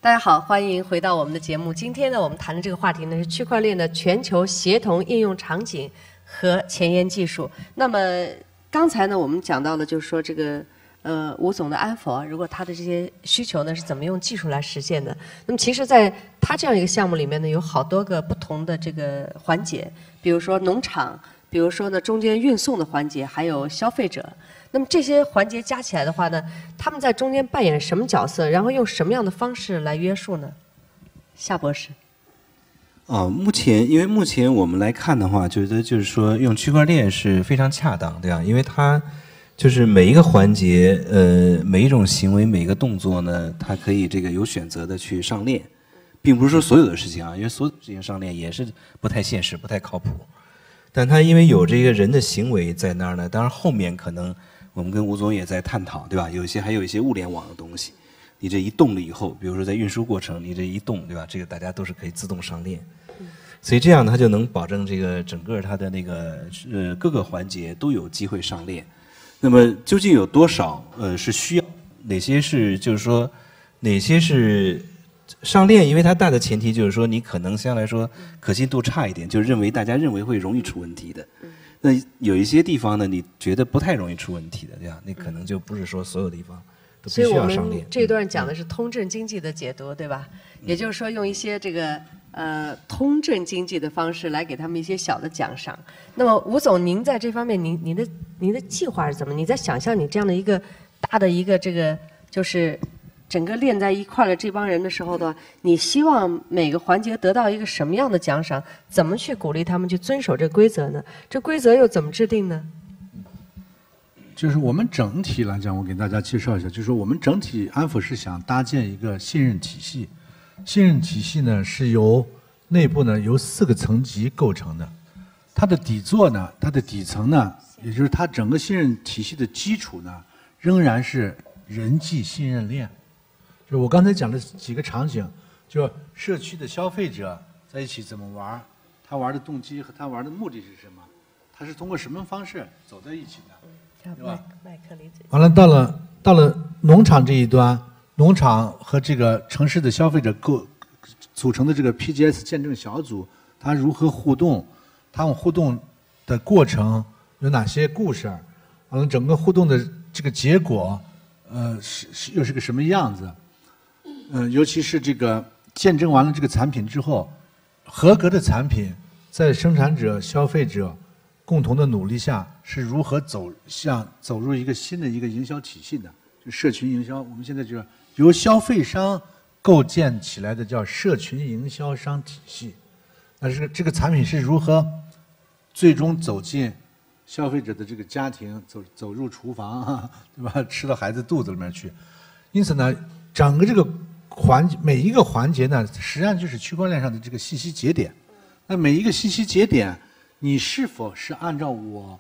大家好，欢迎回到我们的节目。今天呢，我们谈的这个话题呢是区块链的全球协同应用场景和前沿技术。那么刚才呢，我们讲到了，就是说这个吴总的安否，如果他的这些需求呢是怎么用技术来实现的？那么其实，在他这样一个项目里面呢，有好多个不同的这个环节，比如说农场，比如说呢中间运送的环节，还有消费者。那么这些环节加起来的话呢，他们在中间扮演什么角色？然后用什么样的方式来约束呢？夏博士。 因为目前我们来看的话，觉得就是说用区块链是非常恰当，对吧？因为它就是每一个环节，每一种行为，每一个动作呢，它可以这个有选择的去上链，并不是说所有的事情啊，因为所有的事情上链也是不太现实、不太靠谱。但它因为有这个人的行为在那儿呢，当然后面可能我们跟吴总也在探讨，对吧？还有一些物联网的东西，你这一动了以后，比如说在运输过程，你这一动，对吧？这个大家都是可以自动上链，所以这样它就能保证这个整个它的那个各个环节都有机会上链。那么究竟有多少是需要？哪些是就是说哪些是上链？因为它大的前提就是说你可能相对来说可信度差一点，就是大家认为会容易出问题的。那有一些地方呢，你觉得不太容易出问题的，对吧？那可能就不是说所有地方都必须要上链。 所以我们这段讲的是通证经济的解读，对吧？也就是说，用一些这个通证经济的方式来给他们一些小的奖赏。那么，吴总，您在这方面，您的计划是怎么？你在想象你这样的一个大的一个这个就是整个链在一块的这帮人的时候的话，你希望每个环节得到一个什么样的奖赏？怎么去鼓励他们去遵守这规则呢？这规则又怎么制定呢？ 就是我们整体来讲，我给大家介绍一下，就是我们整体安抚是想搭建一个信任体系。信任体系呢是由内部呢由4个层级构成的，它的底座呢，它的底层呢，也就是它整个信任体系的基础呢，仍然是人际信任链。就我刚才讲的几个场景，就社区的消费者在一起怎么玩，他玩的动机和他玩的目的是什么，他是通过什么方式走在一起的，对吧？ 麦克理解。 完了，到了农场这一端，农场和这个城市的消费者组成的这个 PGS 见证小组，它如何互动？他们互动的过程有哪些故事？完了，整个互动的这个结果，又是个什么样子？尤其是这个见证完了这个产品之后，合格的产品在生产者、消费者共同的努力下，是如何走入一个新的一个营销体系的？就社群营销，我们现在就是由消费商构建起来的叫社群营销商体系。那这个产品是如何最终走进消费者的这个家庭，走入厨房，对吧？吃到孩子肚子里面去。因此呢，整个这个每一个环节呢，实际上就是区块链上的这个信息节点。那每一个信息节点，你是否是按照我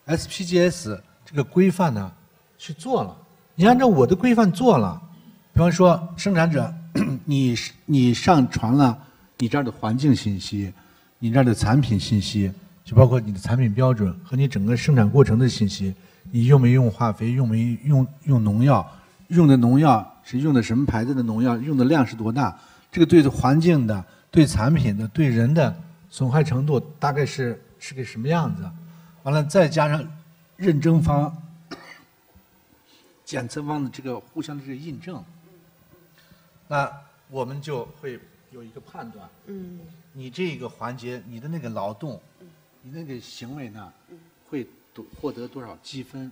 SPGS 这个规范呢去做了？你按照我的规范做了，比方说生产者，你上传了你这儿的环境信息，你这儿的产品信息，就包括你的产品标准和你整个生产过程的信息，你用没用化肥，用没用农药，用的农药是用的什么牌子的农药，用的量是多大，这个对环境的、对产品的、对人的损害程度大概是个什么样子？完了，再加上认证方、检测方的这个互相的这个印证，那我们就会有一个判断。你这个环节，你的那个劳动，你那个行为呢，会获得多少积分？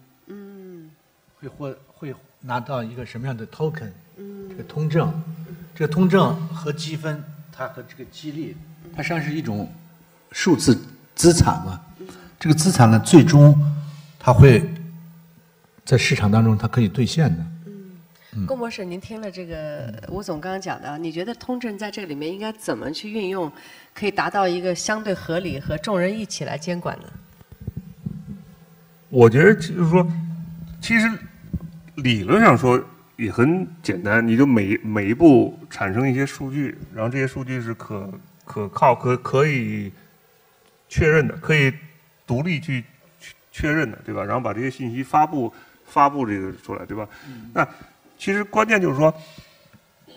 会拿到一个什么样的 token？这个通证，这个通证和积分，它和这个激励，它实际上是一种数字资产嘛。这个资产呢，最终它会在市场当中它可以兑现的。 龚博士，您听了这个吴总刚刚讲的，你觉得通证在这个里面应该怎么去运用，可以达到一个相对合理和众人一起来监管呢？ 我觉得就是说，其实理论上说也很简单，你就每一步产生一些数据，然后这些数据是可靠、可以确认的，可以独立去确认的，对吧？然后把这些信息发布这个出来，对吧？那其实关键就是说，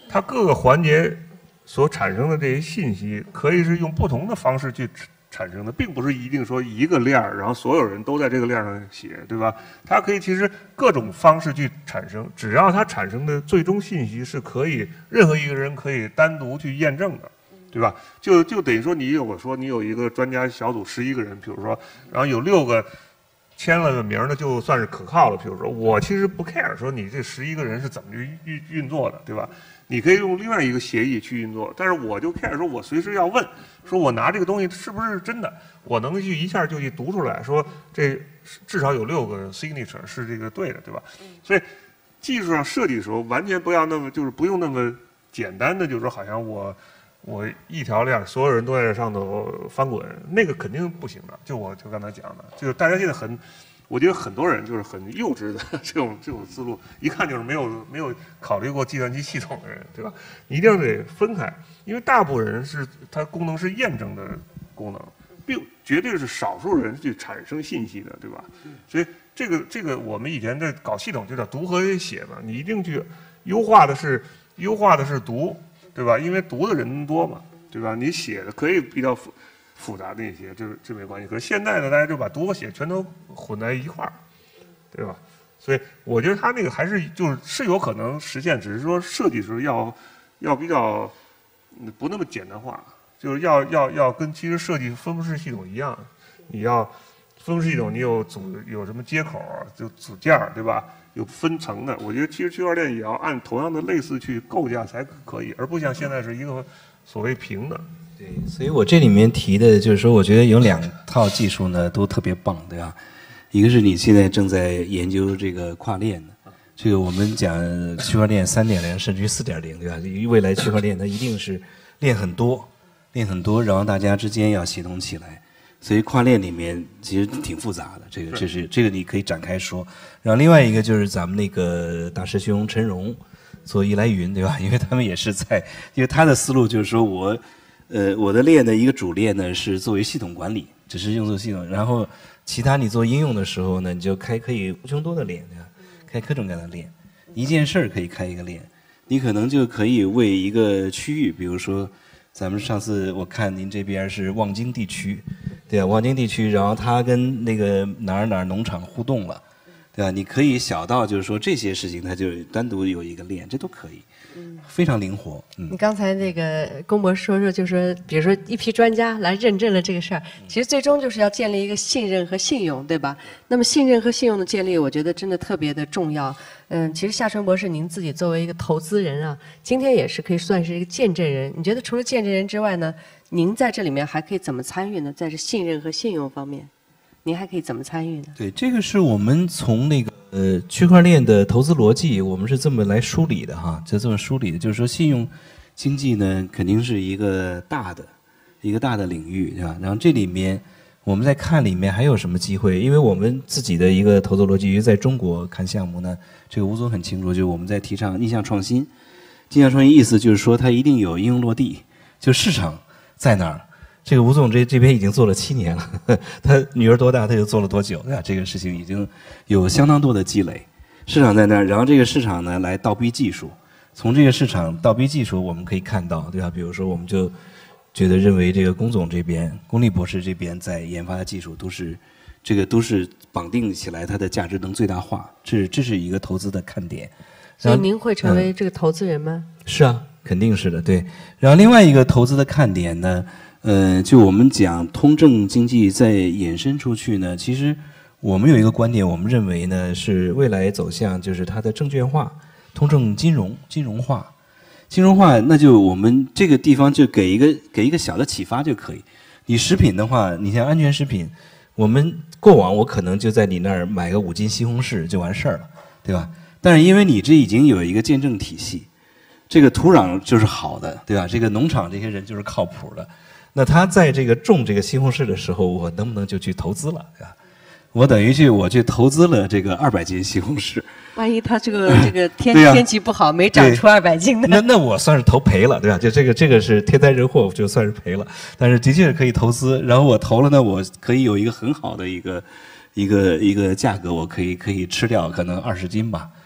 它各个环节所产生的这些信息，可以是用不同的方式去产生的，并不是一定说一个链儿，然后所有人都在这个链上写，对吧？它可以其实各种方式去产生，只要它产生的最终信息是可以任何一个人可以单独去验证的，对吧？就等于说你有一个专家小组11个人，比如说，然后有6个签了个名的，就算是可靠了。比如说，我其实不 care 说你这11个人是怎么运作的，对吧？你可以用另外一个协议去运作，但是我就 care 说，我随时要问，说我拿这个东西是不是真的，我能去一下就去读出来，说这至少有6个 signature 是这个对的，对吧？所以技术上设计的时候，完全不要那么就是不用那么简单的，就是说好像我一条链，所有人都在这上头翻滚，那个肯定不行的。就刚才讲的，就是大家现在我觉得很多人就是很幼稚的这种思路，一看就是没有考虑过计算机系统的人，对吧？你一定得分开，因为大部分人它功能是验证的功能，并绝对是少数人去产生信息的，对吧？所以这个我们以前在搞系统就叫读和写嘛，你一定去优化的是读，对吧？因为读的人多嘛，对吧？你写的可以比较复杂的那些，这没关系。可是现在呢，大家就把读和写全都混在一块儿，对吧？所以我觉得他那个还是就是有可能实现，只是说设计时候要比较不那么简单化，就是要跟其实设计分布式系统一样，你要分布式系统你有什么接口，就组件，对吧？有分层的。我觉得其实区块链也要按同样的类似去构架才可以，而不像现在是一个所谓平的。 对，所以我这里面提的就是说，我觉得有2套技术呢都特别棒，对吧？一个是你现在正在研究这个跨链的，这个我们讲区块链3.0甚至于4.0，对吧？未来区块链它一定是链很多，然后大家之间要协同起来。所以跨链里面其实挺复杂的，这个你可以展开说。然后另外一个就是咱们那个大师兄陈荣做易来云，对吧？因为他们也是因为他的思路就是说我的链的一个主链呢是作为系统管理，只是用作系统，然后其他你做应用的时候呢，你就可以无穷多的链，对吧？开各种各样的链，一件事儿可以开一个链，你可能就可以为一个区域，比如说咱们上次我看您这边是望京地区，对吧？望京地区，然后它跟那个哪儿农场互动了，对吧？你可以小到就是说这些事情，它就单独有一个链，这都可以。非常灵活。 你刚才那个龚博士说，就是说，比如说一批专家来认证了这个事儿，其实最终就是要建立一个信任和信用，对吧？那么信任和信用的建立，我觉得真的特别的重要。其实夏春博士您自己作为一个投资人啊，今天也是可以算是一个见证人。你觉得除了见证人之外呢，您在这里面还可以怎么参与呢？在这信任和信用方面，您还可以怎么参与呢？ 对，这个是我们从那个区块链的投资逻辑，我们是这么来梳理的哈，就这么梳理的，就是说信用经济呢肯定是一个大的领域，对吧？然后这里面我们在看里面还有什么机会，因为我们自己的一个投资逻辑，因为在中国看项目呢，这个吴总很清楚，就是我们在提倡逆向创新。逆向创新意思就是说它一定有应用落地，就市场在哪儿。这个吴总这边已经做了7年了，他女儿多大他就做了多久，对吧？这个事情已经有相当多的积累，市场在那儿，然后这个市场呢来倒逼技术，从这个市场倒逼技术，我们可以看到，对吧？比如说我们就认为这个龚总这边、龚立博士这边在研发的技术都是绑定起来，它的价值能最大化，这是一个投资的看点。 所以您会成为这个投资人吗？ 是啊，肯定是的，对。然后另外一个投资的看点呢？就我们讲通证经济再延伸出去呢，其实我们有一个观点，我们认为呢是未来走向就是它的证券化、通证金融化。金融化，那就我们这个地方就给一个小的启发就可以。你食品的话，你像安全食品，我们过往我可能就在你那儿买个5斤西红柿就完事儿了，对吧？但是因为你这已经有一个见证体系，这个土壤就是好的，对吧？这个农场这些人就是靠谱的。那他在这个种这个西红柿的时候，我能不能就去投资了，对吧？我等于我去投资了这个200斤西红柿。 万一他这个天气不好，没长出200斤的， 那我算是投赔了，对吧？就这个是天灾人祸，就算是赔了。但是的确是可以投资，然后我投了呢，我可以有一个很好的一个价格，我可以吃掉可能20斤吧。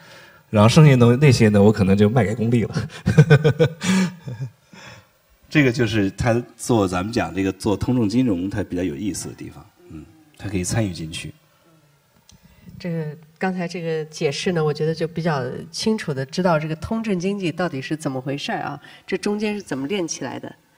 然后剩下的那些呢，我可能就卖给公立了。这个就是他做咱们讲这个做通证金融，它比较有意思的地方，他可以参与进去。 这个刚才这个解释呢，我觉得就比较清楚的知道这个通证经济到底是怎么回事啊，这中间是怎么练起来的。